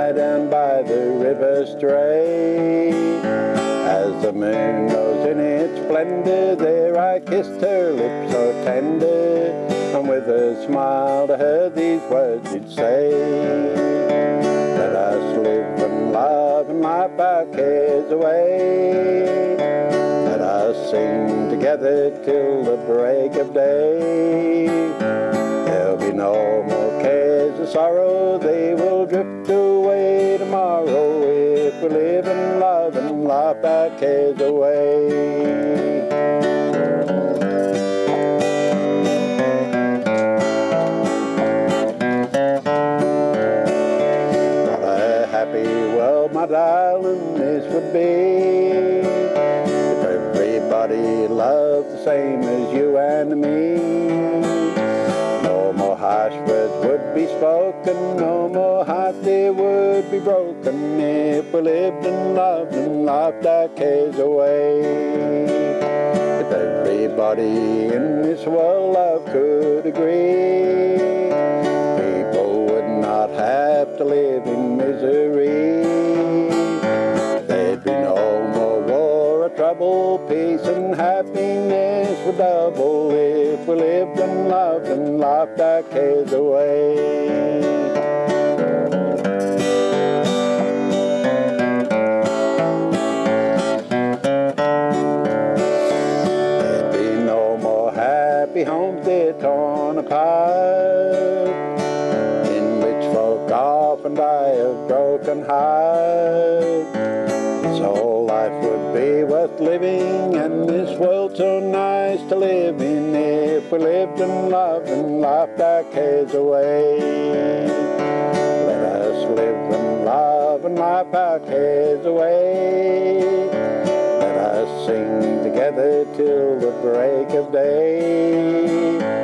lie down by the river stray. As the moon rose in its splendour, there I kissed her lips so tender, and with a smile to her these words did say, let us live and love and laugh our cares away. Let us sing together till the break of day. There'll be no more cares or sorrow, they will drift away tomorrow, if we live and love and laugh our cares away. What a happy world, my darling, this would be, if everybody loved the same as you and me. No more harsh words would be spoken, no more heart there would be broken, if we lived and loved and laughed our cares away. If everybody in this world love could agree, people would not have to live in misery. There'd be no more war or trouble, peace and happiness would double, if we lived and loved and laughed our cares away. There'd be no more happy homes, they're torn apart, in which folk often die of broken heart. So life would be worth living, and this world so nice to live in, if we lived and loved and laughed our cares away. Let us live and love and laugh our cares away. Let us sing together till the break of day.